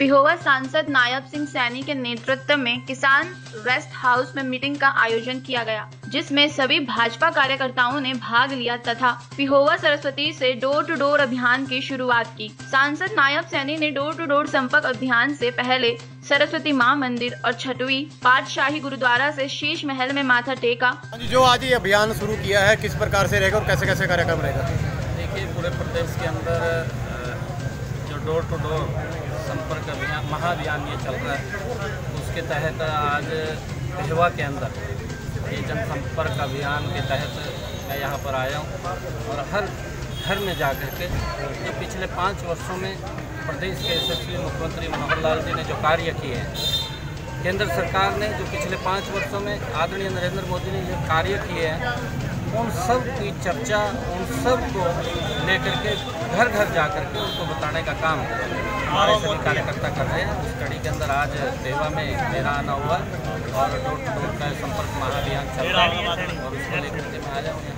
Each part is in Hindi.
पिहोवा सांसद नायब सिंह सैनी के नेतृत्व में किसान रेस्ट हाउस में मीटिंग का आयोजन किया गया, जिसमें सभी भाजपा कार्यकर्ताओं ने भाग लिया तथा पिहोवा सरस्वती से डोर टू डोर अभियान की शुरुआत की। सांसद नायब सैनी ने डोर टू डोर संपर्क अभियान से पहले सरस्वती मां मंदिर और छठवीं पातशाही गुरुद्वारा से शीश महल में माथा टेका। जो आज ये अभियान शुरू किया है, किस प्रकार से रहेगा और कैसे कैसे कार्यक्रम रहेगा? देखिए, पूरे प्रदेश के अंदर जो डोर टू डोर संपर्क अभियान महाअभियान ये चल रहा है, उसके तहत आज पिहोवा के अंदर ये जनसंपर्क अभियान के तहत मैं यहाँ पर आया हूँ और हर घर में जा कर के जो पिछले 5 वर्षों में प्रदेश के यशस्वी मुख्यमंत्री मनोहर लाल जी ने जो कार्य किए हैं, केंद्र सरकार ने जो पिछले 5 वर्षों में आदरणीय नरेंद्र मोदी ने जो कार्य किए हैं, उन सब की चर्चा, उन सब को लेकर के घर घर जा कर के उनको बताने का काम हमारे सभी कार्यकर्ता कर रहे हैं। उस कड़ी के अंदर आज पिहोवा में मेरा आना हुआ और डोर टू डोर का संपर्क महाअभियान चल रहा है और उसको लेकर के मैं आया हूँ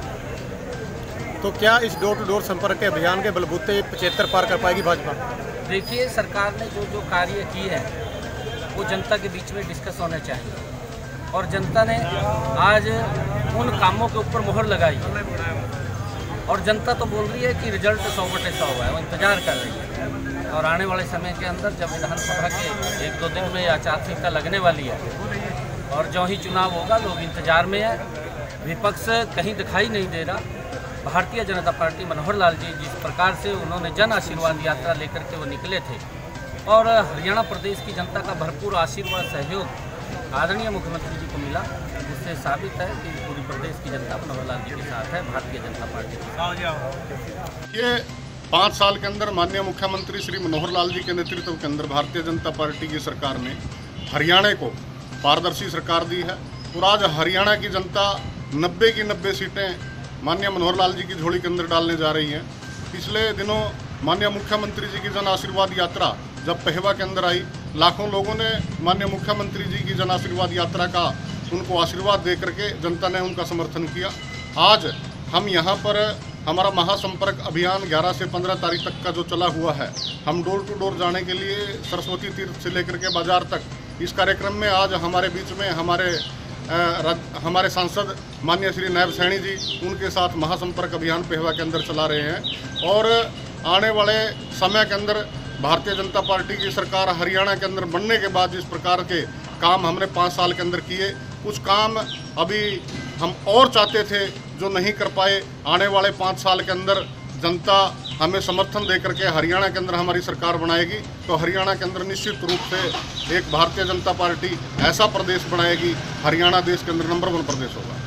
यहाँ। तो क्या इस डोर टू डोर संपर्क के अभियान के बलबूते 75 पार कर पाएगी भाजपा? देखिए, सरकार ने जो कार्य किए हैं वो जनता के बीच में डिस्कस होने चाहिए और जनता ने आज उन कामों के ऊपर मुहर लगाई है और जनता तो बोल रही है कि रिजल्ट 100/100 हुआ है, वो इंतजार कर रही है और आने वाले समय के अंदर जब विधानसभा के 1-2 दिन में आचार संहिता लगने वाली है और जो ही चुनाव होगा, लोग इंतजार में है, विपक्ष कहीं दिखाई नहीं दे रहा। भारतीय जनता पार्टी मनोहर लाल जी जिस प्रकार से उन्होंने जन आशीर्वाद यात्रा लेकर के वो निकले थे और हरियाणा प्रदेश की जनता का भरपूर आशीर्वाद सहयोग आदरणीय मुख्यमंत्री जी को मिला, जिससे साबित है कि पूरी प्रदेश की जनता मनोहर लाल जी के साथ है, भारतीय जनता पार्टी के साथ। ये 5 साल के अंदर माननीय मुख्यमंत्री श्री मनोहर लाल जी के नेतृत्व के अंदर भारतीय जनता पार्टी की सरकार ने हरियाणा को पारदर्शी सरकार दी है और आज हरियाणा की जनता 90 की 90 सीटें माननीय मनोहर लाल जी की झोली के अंदर डालने जा रही हैं। पिछले दिनों माननीय मुख्यमंत्री जी की जन आशीर्वाद यात्रा जब पिहोवा के अंदर आई, लाखों लोगों ने माननीय मुख्यमंत्री जी की जन आशीर्वाद यात्रा का उनको आशीर्वाद दे करके जनता ने उनका समर्थन किया। आज हम यहाँ पर हमारा महासंपर्क अभियान 11 से 15 तारीख तक का जो चला हुआ है, हम डोर टू डोर जाने के लिए सरस्वती तीर्थ से लेकर के बाजार तक इस कार्यक्रम में आज हमारे बीच में हमारे सांसद माननीय श्री नायब सैनी जी उनके साथ महासंपर्क अभियान पिहोवा के अंदर चला रहे हैं और आने वाले समय के अंदर भारतीय जनता पार्टी की सरकार हरियाणा के अंदर बनने के बाद जिस प्रकार के काम हमने 5 साल के अंदर किए, कुछ काम अभी हम और चाहते थे जो नहीं कर पाए। आने वाले 5 साल के अंदर जनता हमें समर्थन दे करके हरियाणा के अंदर हमारी सरकार बनाएगी, तो हरियाणा के अंदर निश्चित रूप से एक भारतीय जनता पार्टी ऐसा प्रदेश बनाएगी, हरियाणा देश के अंदर नंबर 1 प्रदेश होगा।